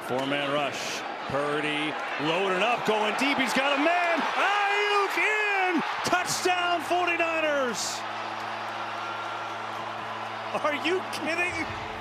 Four-man rush. Purdy loading up, going deep. He's got a man. Aiyuk in. Touchdown 49ers. Are you kidding?